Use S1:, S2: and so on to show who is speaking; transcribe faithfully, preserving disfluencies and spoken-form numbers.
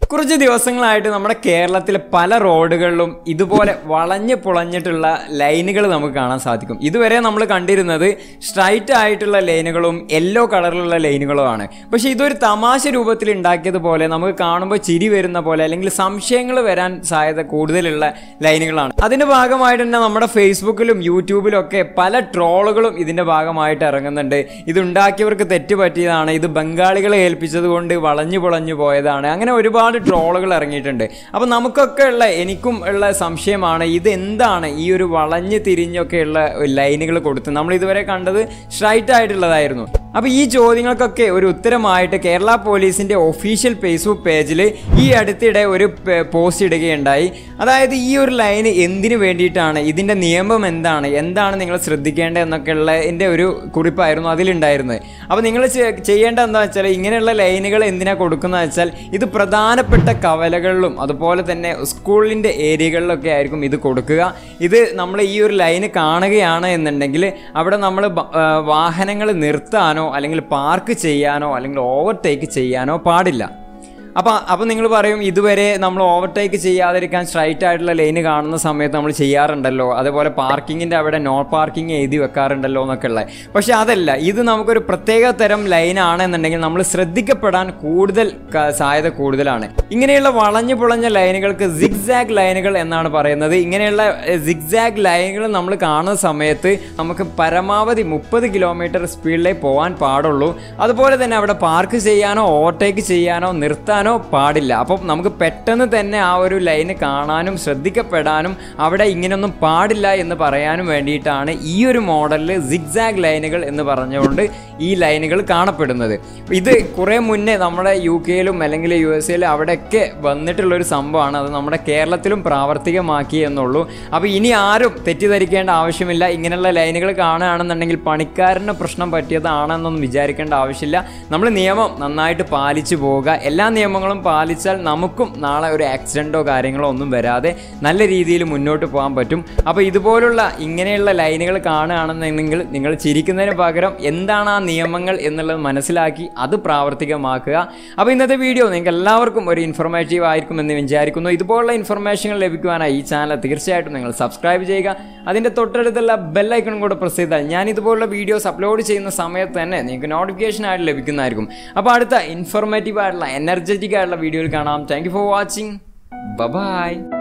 S1: കുറച്ച് ദിവസങ്ങളായിട്ട് നമ്മുടെ കേരളത്തിലെ പല റോഡുകളിലും ഇതുപോലെ വളഞ്ഞു പുളഞ്ഞിട്ടുള്ള ലൈനുകൾ നമുക്ക് കാണാൻ സാധിക്കും. ഇതുവരെ നമ്മൾ കണ്ടിരുന്നത് സ്ട്രൈറ്റ് ആയിട്ടുള്ള ലൈനുകളും യെല്ലോ കളറിലുള്ള ലൈനുകളുമാണ്. പക്ഷേ ഇതൊരു തമാശ രൂപത്തിൽ ഉണ്ടാക്കിയതുപോലെ നമുക്ക് കാണുമ്പോൾ ചിരി വരുന്ന പോലെ അല്ലെങ്കിൽ സംശയങ്ങൾ വരാൻ സാധ്യത കൂടുതലുള്ള ലൈനുകളാണ്. അതിൻ്റെ ഭാഗമായിട്ട് തന്നെ നമ്മുടെ ഫേസ്ബുക്കിലും യൂട്യൂബിലും ഒക്കെ പല ട്രോളുകളും ഇതിൻ്റെ ഭാഗമായിട്ട് ഇറങ്ങുന്നുണ്ട്. ഇതുണ്ടാക്കിയവർക്ക് തെറ്റ് പറ്റിയതാണ്, ഇത് ബംഗാളികളെ ഏൽപ്പിച്ചത് കൊണ്ട് വളഞ്ഞു പുളഞ്ഞു പോയതാണ്, അങ്ങനെ ഒരുപാട് ട്രോളുകൾ ഇറങ്ങിയിട്ടുണ്ട്. അപ്പോൾ നമുക്കൊക്കെ ഉള്ള എനിക്കും ഉള്ള സംശയമാണ്, ഇത് എന്താണ് ഈ ഒരു വളഞ്ഞ് തിരിഞ്ഞൊക്കെയുള്ള ലൈനുകൾ കൊടുത്ത് നമ്മൾ ഇതുവരെ കണ്ടത് സ്ട്രൈറ്റ് ആയിട്ടുള്ളതായിരുന്നു. അപ്പോൾ ഈ ചോദ്യങ്ങൾക്കൊക്കെ ഒരു ഉത്തരമായിട്ട് കേരള പോലീസിൻ്റെ ഒഫീഷ്യൽ ഫേസ്ബുക്ക് പേജിൽ ഈ അടുത്തിടെ ഒരു പോസ്റ്റ് ഇടുകയുണ്ടായി. അതായത് ഈ ഒരു ലൈന് എന്തിനു വേണ്ടിയിട്ടാണ്, ഇതിൻ്റെ നിയമം എന്താണ്, എന്താണ് നിങ്ങൾ ശ്രദ്ധിക്കേണ്ടത് എന്നൊക്കെയുള്ളതിൻ്റെ ഒരു കുറിപ്പായിരുന്നു അതിലുണ്ടായിരുന്നത്. അപ്പോൾ നിങ്ങൾ ചെയ്യേണ്ടത് എന്താ വെച്ചാൽ, ഇങ്ങനെയുള്ള ലൈനുകൾ എന്തിനാണ് കൊടുക്കുന്നത് വെച്ചാൽ, ഇത് പ്രധാനപ്പെട്ട കവലകളിലും അതുപോലെ തന്നെ സ്കൂളിൻ്റെ ഏരിയകളിലൊക്കെ ആയിരിക്കും ഇത് കൊടുക്കുക. ഇത് നമ്മൾ ഈ ഒരു ലൈന് കാണുകയാണ് എന്നുണ്ടെങ്കിൽ അവിടെ നമ്മൾ വാഹനങ്ങൾ നിർത്താനോ അല്ലെങ്കിൽ പാർക്ക് ചെയ്യാനോ അല്ലെങ്കിൽ ഓവർടേക്ക് ചെയ്യാനോ പാടില്ല. അപ്പോൾ അപ്പോൾ നിങ്ങൾ പറയും, ഇതുവരെ നമ്മൾ ഓവർടേക്ക് ചെയ്യാതിരിക്കാൻ സ്ട്രൈറ്റ് ആയിട്ടുള്ള ലൈന് കാണുന്ന സമയത്ത് നമ്മൾ ചെയ്യാറുണ്ടല്ലോ, അതുപോലെ പാർക്കിങ്ങിൻ്റെ അവിടെ നോ പാർക്കിംഗ് എഴുതി വെക്കാറുണ്ടല്ലോ എന്നൊക്കെ ഉള്ളത്. പക്ഷേ അതല്ല, ഇത് നമുക്കൊരു പ്രത്യേക തരം ലൈനാണെന്നുണ്ടെങ്കിൽ നമ്മൾ ശ്രദ്ധിക്കപ്പെടാൻ കൂടുതൽ സാധ്യത കൂടുതലാണ്. ഇങ്ങനെയുള്ള വളഞ്ഞു പുളഞ്ഞ ലൈനുകൾക്ക് സിഗ്സാഗ് ലൈനുകൾ എന്നാണ് പറയുന്നത്. ഇങ്ങനെയുള്ള സിഗ്സാഗ് ലൈനുകൾ നമ്മൾ കാണുന്ന സമയത്ത് നമുക്ക് പരമാവധി മുപ്പത് കിലോമീറ്റർ സ്പീഡിലേ പോകാൻ പാടുള്ളൂ. അതുപോലെ തന്നെ അവിടെ പാർക്ക് ചെയ്യാനോ ഓവർടേക്ക് ചെയ്യാനോ നിർത്താൻ പാടില്ല. അപ്പം നമുക്ക് പെട്ടെന്ന് തന്നെ ആ ഒരു ലൈന് കാണാനും ശ്രദ്ധിക്കപ്പെടാനും അവിടെ ഇങ്ങനെയൊന്നും പാടില്ല എന്ന് പറയാനും വേണ്ടിയിട്ടാണ് ഈ ഒരു മോഡലിൽ സിഗ്സാഗ് ലൈനുകൾ എന്ന് പറഞ്ഞുകൊണ്ട് ഈ ലൈനുകൾ കാണപ്പെടുന്നത്. ഇത് കുറേ മുന്നേ നമ്മുടെ യു കെയിലും അല്ലെങ്കിൽ യു എസ് എയിലും അവിടെയൊക്കെ വന്നിട്ടുള്ളൊരു സംഭവമാണ്. അത് നമ്മുടെ കേരളത്തിലും പ്രാവർത്തികമാക്കി എന്നുള്ളൂ. അപ്പോൾ ഇനി ആരും തെറ്റിദ്ധരിക്കേണ്ട ആവശ്യമില്ല. ഇങ്ങനെയുള്ള ലൈനുകൾ കാണുകയാണെന്നുണ്ടെങ്കിൽ പണിക്കാരന് പ്രശ്നം പറ്റിയതാണെന്നൊന്നും വിചാരിക്കേണ്ട ആവശ്യമില്ല. നമ്മൾ നിയമം നന്നായിട്ട് പാലിച്ചു പോവുക. എല്ലാ നിയമങ്ങളും പാലിച്ചാൽ നമുക്കും നാളെ ഒരു ആക്സിഡൻറ്റോ കാര്യങ്ങളോ ഒന്നും വരാതെ നല്ല രീതിയിൽ മുന്നോട്ട് പോകാൻ പറ്റും. അപ്പോൾ ഇതുപോലുള്ള ഇങ്ങനെയുള്ള ലൈനുകൾ കാണുകയാണെന്നുണ്ടെങ്കിൽ നിങ്ങൾ ചിരിക്കുന്നതിന് പകരം എന്താണ് ആ നിയമങ്ങൾ എന്നുള്ളത് മനസ്സിലാക്കി അത് പ്രാവർത്തികമാക്കുക. അപ്പോൾ ഇന്നത്തെ വീഡിയോ നിങ്ങൾക്ക് എല്ലാവർക്കും ഒരു ഇൻഫോർമേറ്റീവ് ആയിരിക്കുമെന്ന് വിചാരിക്കുന്നു. ഇതുപോലുള്ള ഇൻഫർമേഷനുകൾ ലഭിക്കുവാനായി ഈ ചാനൽ തീർച്ചയായിട്ടും നിങ്ങൾ സബ്സ്ക്രൈബ് ചെയ്യുക. അതിൻ്റെ തൊട്ടടുത്തുള്ള ബെല്ലൈക്കൺ കൂടെ പ്രസ് ചെയ്താൽ ഞാൻ ഇതുപോലുള്ള വീഡിയോസ് അപ്ലോഡ് ചെയ്യുന്ന സമയത്ത് തന്നെ നിങ്ങൾക്ക് നോട്ടിഫിക്കേഷൻ ആയിട്ട് ലഭിക്കുന്നതായിരിക്കും. അപ്പോൾ അടുത്ത ഇൻഫോർമേറ്റീവ് ആയിട്ടുള്ള എനർജറ്റിക് ആയിട്ടുള്ള വീഡിയോയിൽ കാണാം. Thank you for watching. By.